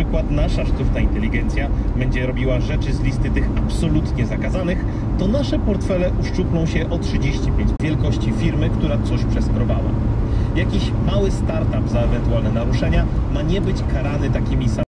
przykład nasza sztuczna inteligencja będzie robiła rzeczy z listy tych absolutnie zakazanych, to nasze portfele uszczuplą się o 35 wielkości firmy, która coś przeskrobała. Jakiś mały startup za ewentualne naruszenia ma nie być karany takimi samymi